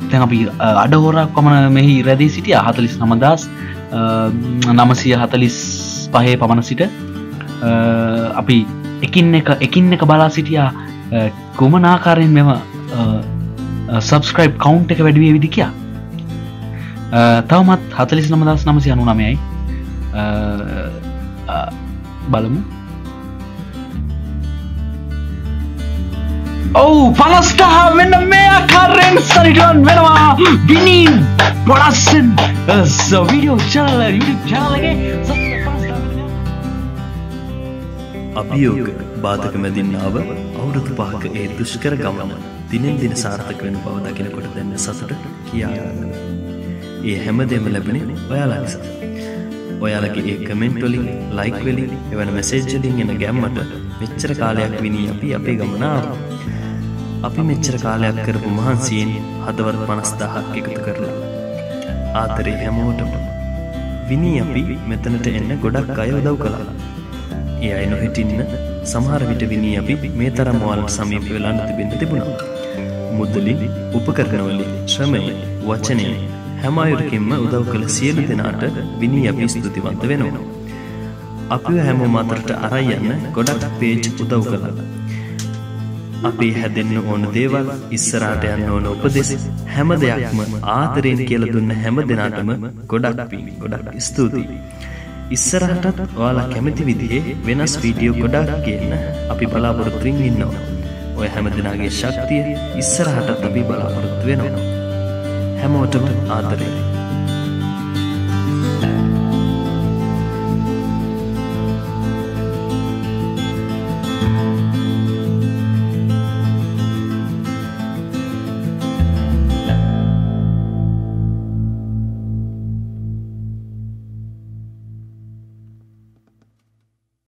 දැන් අපි අඩ හෝරක් පමණ මෙහි රැඳී සිටියා 49945 පමණ සිට අපි එකින් එක බලා සිටියා කුමන ආකාරයෙන් මෙම සබ්ස්ක්‍රයිබ් කවුන්ට් එක වැඩි වේවිද කියා. තවමත් 49999යි බලමු. ඔව් 50,000 මෙන්න මේ ආකාරයෙන් සරිඩන් වෙනවා විනී production video channel YouTube channel එකේ අභියෝග බාධක මැදින් ආව අවුරුදු 5ක ඒ දුෂ්කර ගමන දිනෙන් දින සාර්ථක වෙන බව දකිනකොට දැනෙන සතුට කියා ගන්න. ඒ හැමදේම ලැබුණේ ඔයාලා නිසා. ඔයාලගේ ඒ කමෙන්ට් වලින්, ලයික් වලින්, එවන මැසේජ් වලින් එන ගැම්මට මෙච්චර කාලයක් විනී අපි අපේ ගමන ආවා. අපි මෙච්චර කාලයක් කරපු මහන්සියෙන් හදවත 50,000ක් එකතු කරලා ආතරේ හැමෝටම විනී අපි මෙතනට එන්න ගොඩක් අය උදව් කළා. ඒ අය නොහිටින්න සමහර විට විනී අපි මේ තරම් ඔයාලට සමීප වෙලා නොතිබෙන්න තිබුණා. මුදලින්, උපකරණ වලින්, ශ්‍රමයෙන්, වචනයෙන් හැම අයුරකින්ම උදව් කළ සියලු දෙනාට විනී අපි ස්තුතිවන්ත වෙනවා. අපිව හැමෝම අතරට අරන් යන්න ගොඩක් පේජ් උදව් කළා. අපි හැදෙන්න ඕන දේවල්, ඉස්සරහට යන්න ඕන උපදෙස් හැම දෙයක්ම ආදරෙන් කියලා දුන්න හැම දෙනාටම ගොඩක් පිං, ගොඩක් ස්තුතියි. ඉස්සරහටත් ඔයාලා කැමති විදිහේ වෙනස් වීඩියෝ ගොඩක් ගේන්න අපි බලාපොරොත්තු වෙමින් ඉන්නවා. ඔය හැම දෙනාගේ ශක්තිය ඉස්සරහටත් අපි බලාපොරොත්තු වෙනවා. හැමෝටම ආදරේ.